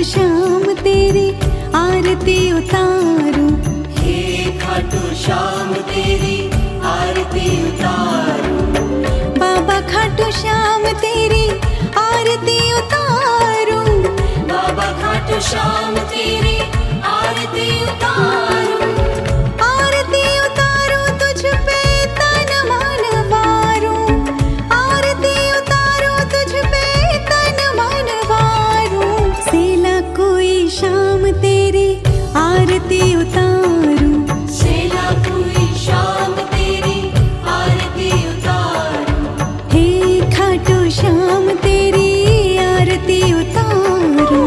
श्याम तेरी आरती उतारूं, हे खाटू श्याम तेरी आरती उतारूं, बाबा खाटू श्याम तेरी आरती उतारूं, बाबा खाटू श्याम तेरी आरती उतारूं, आरती उतारूं तुझ पे तन मन वारूं, आरती उतारूं तुझ पे तन मन वारूं, सेला कोई श्याम तेरी आरती उतारूं, सेला कोई श्याम तेरी आरती उतारूं, हे खाटू श्याम तेरी आरती उतारूं।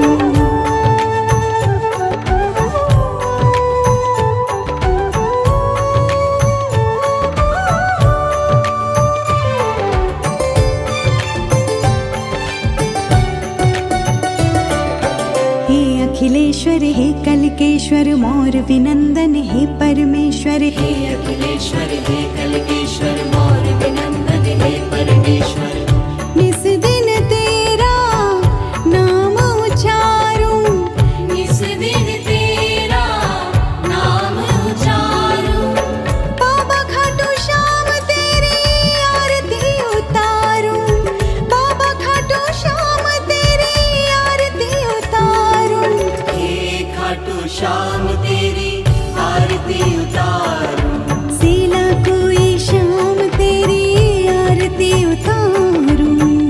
हे अखिलेश्वर हे कल्केश्वर मोर विनंदन हे परमेश्वर, हे अखिलेश्वर हे कल्केश्वर मोर विनंदन हे परमेश्वर, निस दिन तेरा नाम उचारूं, निस दिन तेरा नाम उचारूं, बाबा खाटू श्याम तेरी आरती उतारूं, बाबा खाटू श्याम तेरी आरती उतारूं, हे खाटू श्याम तेरी आरती उतारूं, सेला कोई श्याम तेरी आरती उतारूं।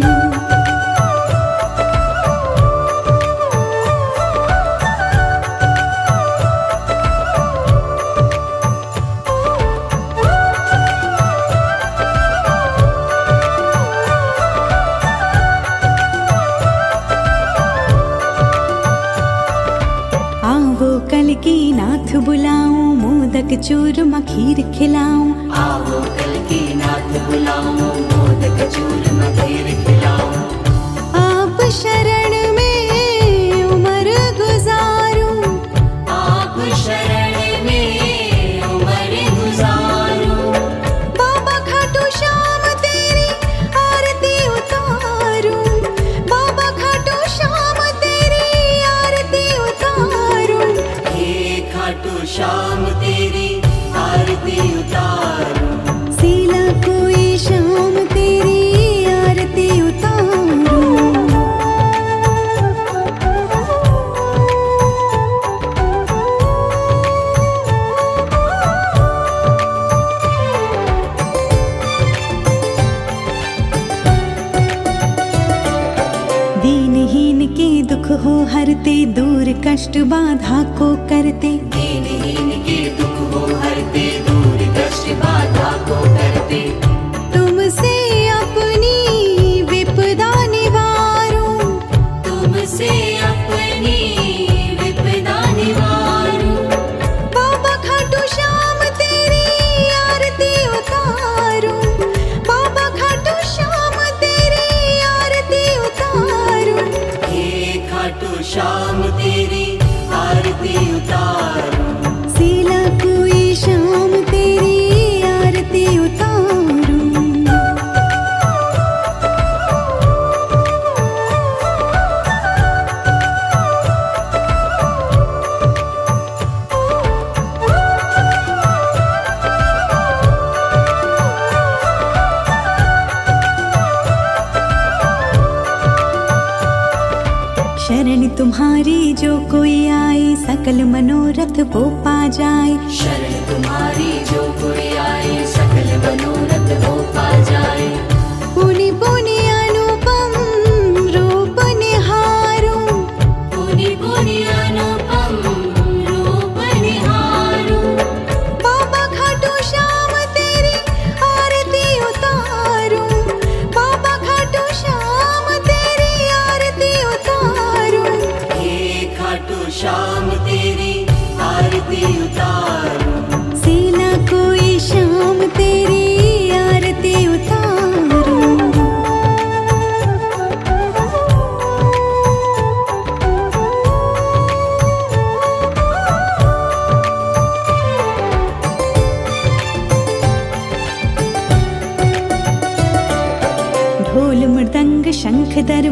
आवो कल की नाथ बुलाऊं, मोदक चूरमा खीर खिलाऊं, आओ कल की नाथ बुलाऊं, मोदक चूरमा खीर खिलाऊं, आप शरण में उम्र गुजारूं, आप शरण में उम्र गुजारूं, बाबा खाटू श्याम तेरी आरती उतारूं, बाबा खाटू श्याम तेरी आरती उतारूं, हे खाटू श्याम तेरी आरती उतारूं, सेला कोई श्याम तेरी आरती उतारूं। दीनहीन के दुख हो हरते, दूर कष्ट बाधा को करते, दीनहीन के दुख हो हरते, दूर कष्ट बाधा को करते, तुमसे अपनी विपदा निवारूं, तुमसे अपनी विपदा निवारूं, बाबा खाटू श्याम तेरी आरती उतारूं, बाबा खाटू श्याम तेरी आरती उतारूं, हे खाटू श्याम तेरी आरती उतारूं, सेला कोई श्याम तेरी आरती उतारूं। शरण तुम्हारी जो कोई आए, सकल मनोरथ वो पा जाए, शरण तुम्हारी जो कोई आए, सकल मनोरथ हो पा जाए, पुनि पुनि अनुपम रूप निहारूं, पुनि पुनि अनुपम रूप निहारूं, बाबा खाटू श्याम तेरी आरती उतारूं, बाबा खाटू श्याम तेरी आरती उतारूं, हे खाटू श्याम तेरी आरती उतारूं, सेला कोई श्याम तेरी आरती उतारूं।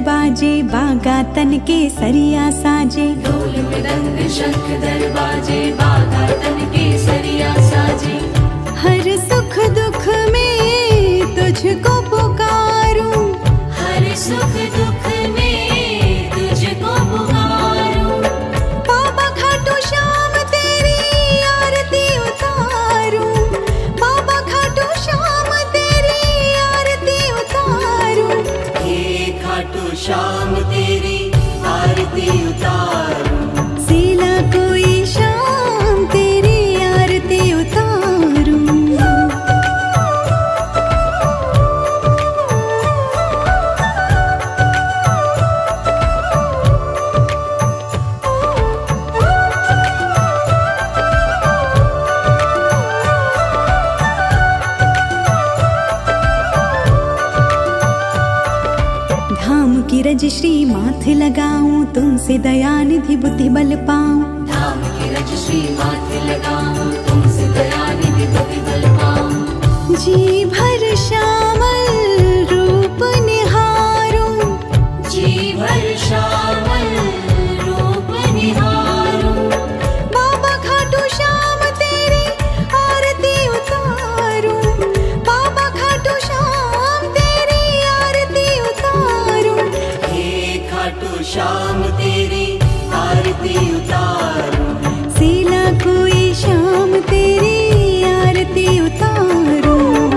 बाजे बागा तन के सरिया साजे। ढोल मृदंग शंख दरबाजे बागा तन के सरिया साजे। हर सुख दुख में तुझको पुकारूं, हर सुख दुख में तुझको पुकारूं। बाबा खाटू श्याम तेरी आरती उतारूं, बाबा खाटू श्याम तेरी आरती उतारूं। हे खाटू श्याम तेरी आरती उतारूं। सीला कोई शाम तेरी आरती उतारूं। धाम की रजश्री माथ लगाऊं, तुमसे दयानिधि बुद्धि बल पाऊं। धाम की रजश्री माथे लगाऊं, तुमसे दयानिधि बुद्धि बल पाऊं। जी भर श्यामल रूप निहारूं, जी भर श्यामल रूप निहारूं। बाबा खाटू श्याम तेरी आरती उतारूं, बाबा खाटू श्याम तेरी आरती उतारूं। हे खाटू श्याम तेरी आरती उतारूं। सीला कोई शाम तेरी आरती उतारूं।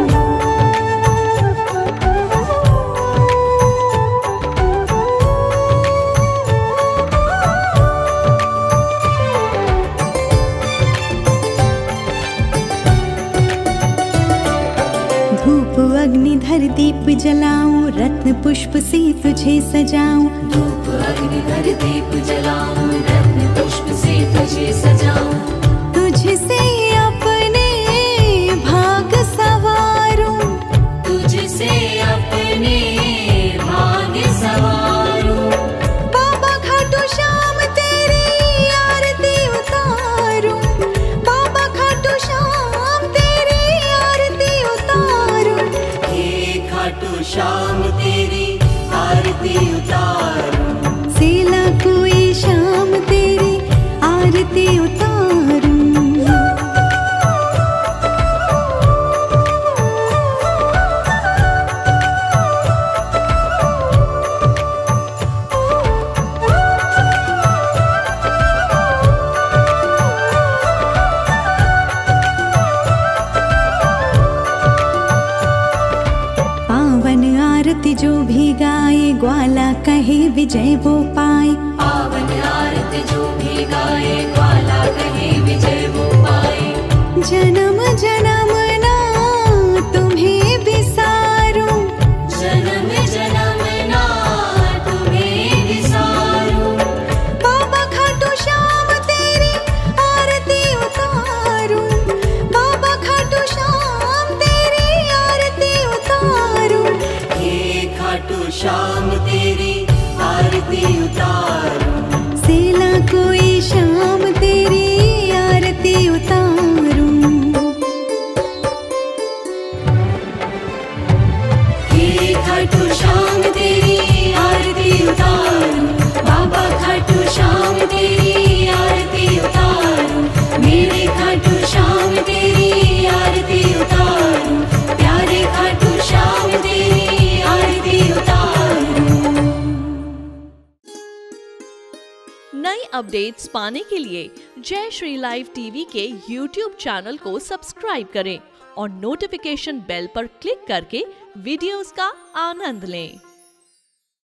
धूप अग्निधर दीप जलाऊं, रत्न पुष्प से तुझे सजाऊं। धूप अग्निधर दीप जलाऊं, रत्न पुष्प से तुझे सजाऊं। तुझसे अपने भाग सवारूं, तुझसे अपने भाग सवारूं। बाबा खाटू श्याम तेरी आरती उतारूं, बाबा खाटू श्याम तेरी आरती उतारूं। हे खाटू श्याम तेरी आरती उतारूं। सीला कोई शाम तेरी आरती उतारूं। पावन आरती जो भी गाए, ग्वाला कहे विजय वो पाए। पावन आरती जो भी गाए, ग्वाला कहे विजय वो पाए। जन्म जन्म ना तुम्हें बिसारूं, जन्म जन्म ना तुम्हें विसारूं। बाबा खाटू श्याम तेरी आरती उतारूं, बाबा खाटू श्याम तेरी आरती उतारूं। हे खाटू श्याम तेरी आरती उतारूं। सीला कोई शाम तेरी आरती उतारूं। हे खाटू श्याम तेरी आरती उतारूं। बाबा खाटू श्याम तेरी आरती उतारूं। मेरे खाटू श्याम तेरी आरती उतारूं। प्यारे खाटू श्याम तेरी आरती उतारूं। नई अपडेट्स पाने के लिए जय श्री लाइव टीवी के YouTube चैनल को सब्सक्राइब करें और नोटिफिकेशन बेल पर क्लिक करके वीडियोस का आनंद लें।